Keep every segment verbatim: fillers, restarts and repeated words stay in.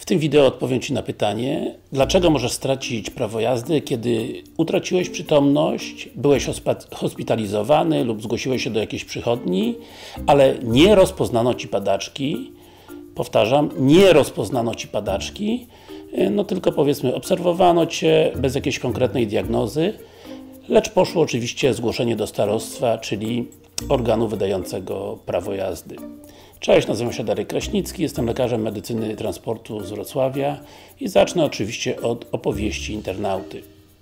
W tym wideo odpowiem Ci na pytanie, dlaczego możesz stracić prawo jazdy, kiedy utraciłeś przytomność, byłeś hospitalizowany lub zgłosiłeś się do jakiejś przychodni, ale nie rozpoznano Ci padaczki. Powtarzam, nie rozpoznano Ci padaczki, no tylko powiedzmy obserwowano Cię bez jakiejś konkretnej diagnozy, lecz poszło oczywiście zgłoszenie do starostwa, czyli organu wydającego prawo jazdy. Cześć, nazywam się Darek Kraśnicki, jestem lekarzem medycyny transportu z Wrocławia i zacznę oczywiście od opowieści internauty.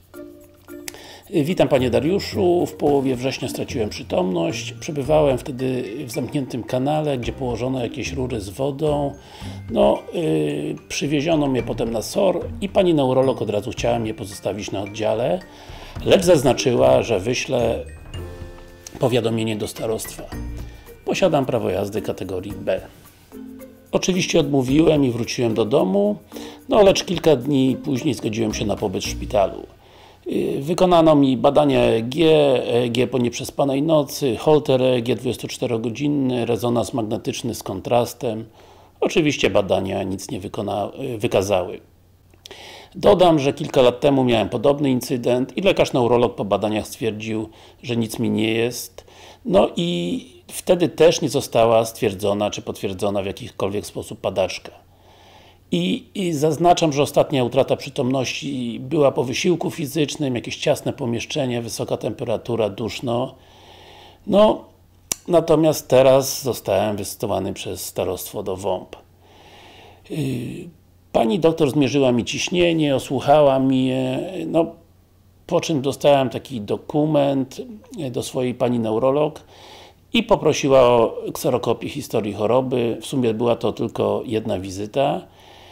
Witam Panie Dariuszu, w połowie września straciłem przytomność, przebywałem wtedy w zamkniętym kanale, gdzie położono jakieś rury z wodą. No, yy, przywieziono mnie potem na S O R i Pani neurolog od razu chciała mnie pozostawić na oddziale, lecz zaznaczyła, że wyślę powiadomienie do starostwa. Posiadam prawo jazdy kategorii B. Oczywiście odmówiłem i wróciłem do domu, no lecz kilka dni później zgodziłem się na pobyt w szpitalu. Wykonano mi badania E E G, E E G po nieprzespanej nocy, holter E E G dwudziestoczterogodzinny, rezonans magnetyczny z kontrastem. Oczywiście badania nic nie wykona, wykazały. Dodam, że kilka lat temu miałem podobny incydent i lekarz neurolog po badaniach stwierdził, że nic mi nie jest. No i wtedy też nie została stwierdzona czy potwierdzona w jakikolwiek sposób padaczka. I, I zaznaczam, że ostatnia utrata przytomności była po wysiłku fizycznym, jakieś ciasne pomieszczenie, wysoka temperatura, duszno. No, natomiast teraz zostałem wysyłany przez starostwo do W O M P. Yy, Pani doktor zmierzyła mi ciśnienie, osłuchała mnie, no, po czym dostałem taki dokument do swojej Pani neurolog i poprosiła o kserokopię historii choroby. W sumie była to tylko jedna wizyta.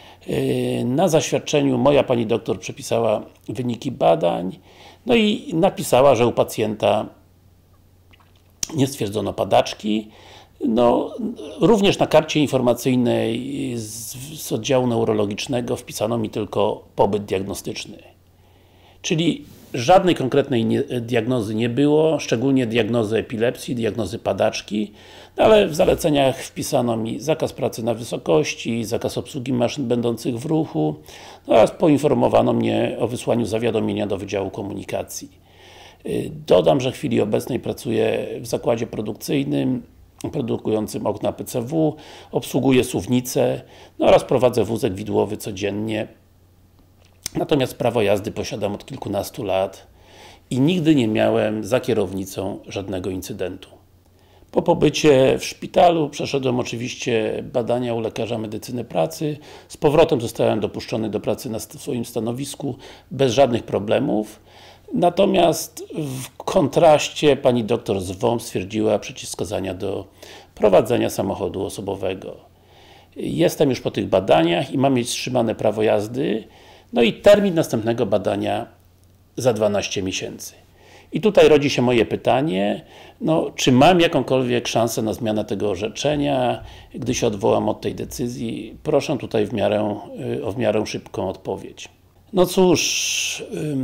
Na zaświadczeniu moja Pani doktor przepisała wyniki badań, no i napisała, że u pacjenta nie stwierdzono padaczki. No, również na karcie informacyjnej z, z oddziału neurologicznego wpisano mi tylko pobyt diagnostyczny. Czyli żadnej konkretnej nie, diagnozy nie było, szczególnie diagnozy epilepsji, diagnozy padaczki, no ale w zaleceniach wpisano mi zakaz pracy na wysokości, zakaz obsługi maszyn będących w ruchu, no oraz poinformowano mnie o wysłaniu zawiadomienia do Wydziału Komunikacji. Dodam, że w chwili obecnej pracuję w zakładzie produkcyjnym, produkującym okna P C W, obsługuję suwnicę, no oraz prowadzę wózek widłowy codziennie. Natomiast prawo jazdy posiadam od kilkunastu lat i nigdy nie miałem za kierownicą żadnego incydentu. Po pobycie w szpitalu przeszedłem oczywiście badania u lekarza medycyny pracy. Z powrotem zostałem dopuszczony do pracy na swoim stanowisku bez żadnych problemów. Natomiast w kontraście Pani doktor z W O M P stwierdziła przeciwwskazania do prowadzenia samochodu osobowego. Jestem już po tych badaniach i mam mieć wstrzymane prawo jazdy. No i termin następnego badania za dwanaście miesięcy. I tutaj rodzi się moje pytanie, no, czy mam jakąkolwiek szansę na zmianę tego orzeczenia, gdy się odwołam od tej decyzji? Proszę tutaj w miarę, o w miarę szybką odpowiedź. No cóż,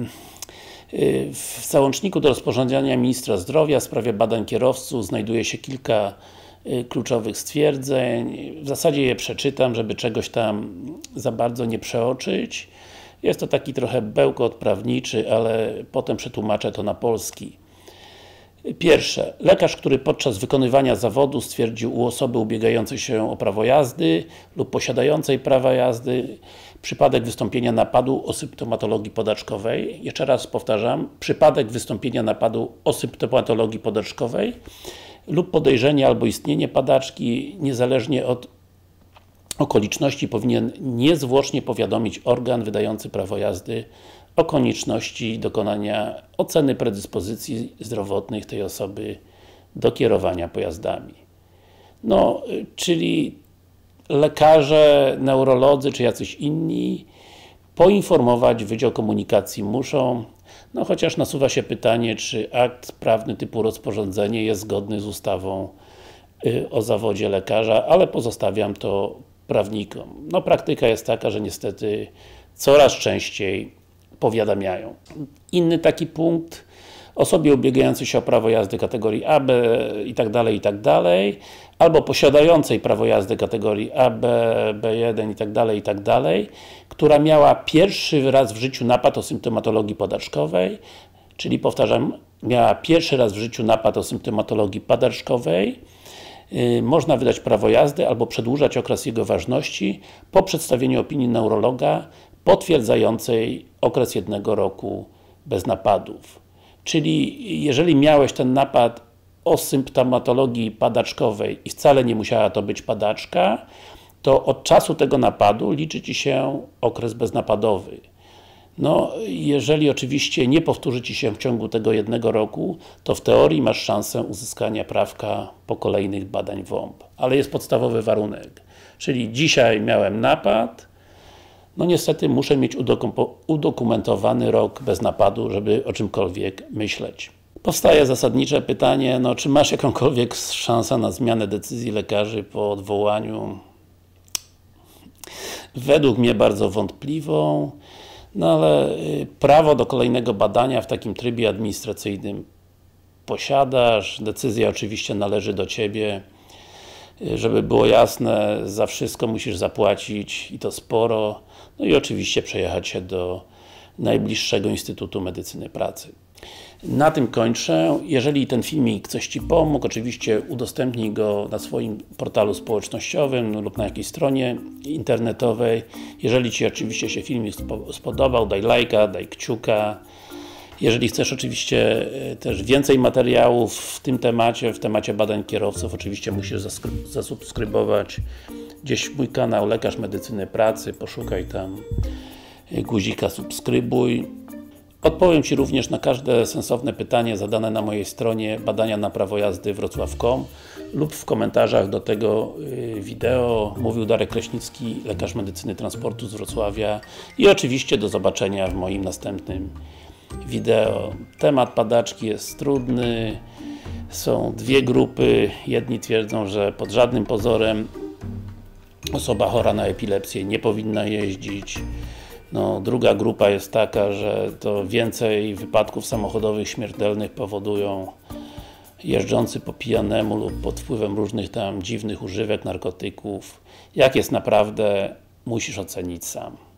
w załączniku do rozporządzenia Ministra Zdrowia w sprawie badań kierowców znajduje się kilka kluczowych stwierdzeń. W zasadzie je przeczytam, żeby czegoś tam za bardzo nie przeoczyć. Jest to taki trochę bełkot prawniczy, ale potem przetłumaczę to na polski. Pierwsze. Lekarz, który podczas wykonywania zawodu stwierdził u osoby ubiegającej się o prawo jazdy lub posiadającej prawa jazdy przypadek wystąpienia napadu o symptomatologii podaczkowej. Jeszcze raz powtarzam, przypadek wystąpienia napadu o symptomatologii podaczkowej lub podejrzenie albo istnienie padaczki, niezależnie od okoliczności, powinien niezwłocznie powiadomić organ wydający prawo jazdy o konieczności dokonania oceny predyspozycji zdrowotnych tej osoby do kierowania pojazdami. No, czyli lekarze, neurolodzy czy jacyś inni poinformować Wydział Komunikacji muszą, no chociaż nasuwa się pytanie, czy akt prawny typu rozporządzenie jest zgodny z ustawą y, o zawodzie lekarza, ale pozostawiam to prawnikom. No praktyka jest taka, że niestety coraz częściej powiadamiają. Inny taki punkt, osobie ubiegającej się o prawo jazdy kategorii A, B i tak dalej, i tak dalej, albo posiadającej prawo jazdy kategorii A, B, B jeden i tak dalej, i tak dalej, która miała pierwszy raz w życiu napad o symptomatologii padaczkowej, czyli powtarzam, miała pierwszy raz w życiu napad o symptomatologii padaczkowej, yy, można wydać prawo jazdy albo przedłużać okres jego ważności po przedstawieniu opinii neurologa potwierdzającej okres jednego roku bez napadów. Czyli jeżeli miałeś ten napad o symptomatologii padaczkowej i wcale nie musiała to być padaczka, to od czasu tego napadu liczy Ci się okres beznapadowy. No, jeżeli oczywiście nie powtórzy Ci się w ciągu tego jednego roku, to w teorii masz szansę uzyskania prawka po kolejnych badań W O M P. Ale jest podstawowy warunek. Czyli dzisiaj miałem napad, no niestety muszę mieć udokumentowany rok bez napadu, żeby o czymkolwiek myśleć. Powstaje zasadnicze pytanie, no czy masz jakąkolwiek szansę na zmianę decyzji lekarzy po odwołaniu? Według mnie bardzo wątpliwą, no ale prawo do kolejnego badania w takim trybie administracyjnym posiadasz, decyzja oczywiście należy do Ciebie. Żeby było jasne, za wszystko musisz zapłacić i to sporo, no i oczywiście przejechać się do najbliższego Instytutu Medycyny Pracy. Na tym kończę. Jeżeli ten filmik coś Ci pomógł, oczywiście udostępnij go na swoim portalu społecznościowym lub na jakiejś stronie internetowej. Jeżeli Ci oczywiście się filmik spodobał, daj lajka, daj kciuka. Jeżeli chcesz oczywiście też więcej materiałów w tym temacie, w temacie badań kierowców, oczywiście musisz zasubskrybować gdzieś mój kanał Lekarz Medycyny Pracy, poszukaj tam guzika subskrybuj. Odpowiem Ci również na każde sensowne pytanie zadane na mojej stronie badania na prawo jazdy wrocław kropka com lub w komentarzach do tego wideo. Mówił Darek Kraśnicki, Lekarz Medycyny Transportu z Wrocławia i oczywiście do zobaczenia w moim następnym wideo. Temat padaczki jest trudny, są dwie grupy, jedni twierdzą, że pod żadnym pozorem osoba chora na epilepsję nie powinna jeździć. No, druga grupa jest taka, że to więcej wypadków samochodowych śmiertelnych powodują jeżdżący po pijanemu lub pod wpływem różnych tam dziwnych używek, narkotyków. Jak jest naprawdę, musisz ocenić sam.